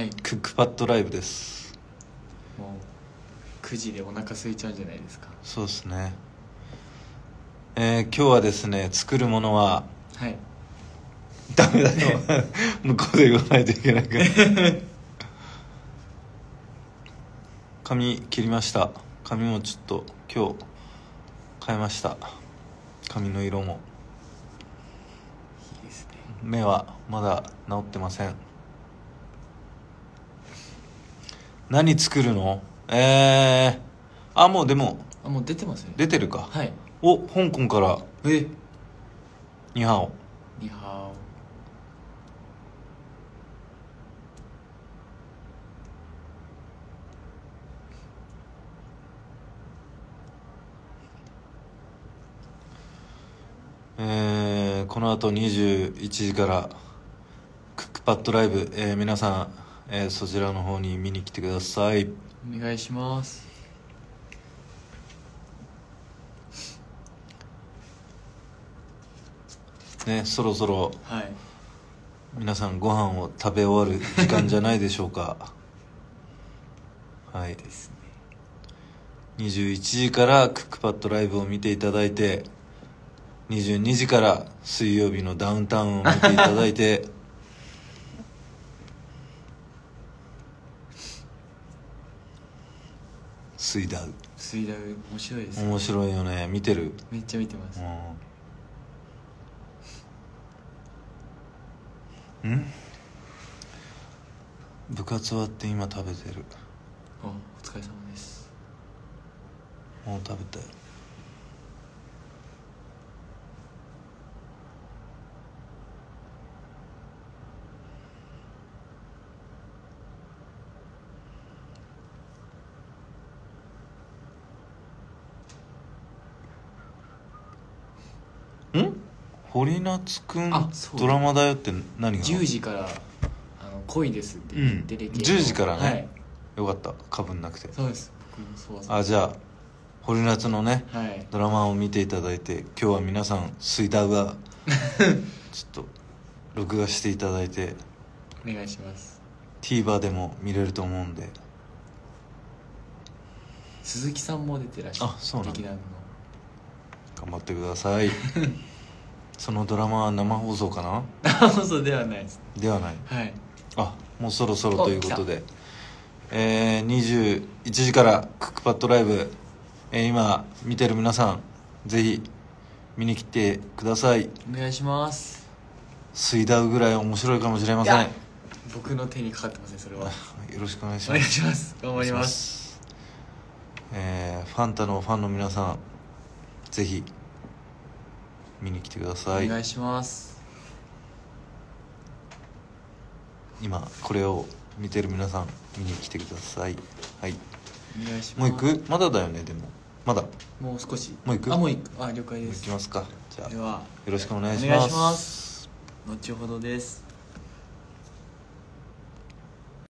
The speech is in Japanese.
はいクックパッドライブです。 もう9時でお腹空いちゃうんじゃないですか。 そうですね。今日はですね、作るものははいダメだよ向こうで言わないといけないから髪切りました。髪もちょっと今日変えました。髪の色も。 いいですね。 目はまだ治ってません。何作るの？もうでももう出てますね。 出てるか。 はい。 お、香港からニハオ。 ニハこの後21時からクックパッドライブ、皆さん、そちらの方に見に来てください。 オお願いします。 ね、そろそろはい皆さんご飯を食べ終わる時間じゃないでしょうかはいですね。 21時からクックパッドライブを見ていただいて、22時から水曜日のダウンタウンを見ていただいて水ダウ水ダウ面白いですね。 面白いよね。見てる？ めっちゃ見てます。 部活終わって今食べてる。 お疲れ様です。 もう食べたよ。堀夏くんドラマだよって何が 10時から恋ですってテレビ 10時からね、 はい、 よかったかぶんなくて。 そうです。僕もそうじゃあ堀夏のね、 はい、 ドラマを見ていただいて、今日は皆さん水ダウがちょっと録画していただいてお願いします。 TVer でも見れると思うんで。 鈴木さんも出てらっしゃる。 そうなんだ。 劇団の頑張ってくださいそのドラマは生放送かな？ 生放送ではないです。 ではない。 はい。 もうそろそろということで、21時からクックパッドライブ、今見てる皆さんぜひ見に来てください。 お願いします。 水ダウぐらい面白いかもしれません。 僕の手にかかってますね、それは。よろしくお願いします。 お願いします。頑張ります。 ファンタのファンの皆さんぜひ見に来てください。 お願いします。 今これを見てる皆さん見に来てください。はい、 お願いします。 もう行く？まだだよね。でもまだもう少し。 もう行く？ もう行く。了解です。 行きますか。じゃあではよろしくお願いします。 お願いします。後ほどです。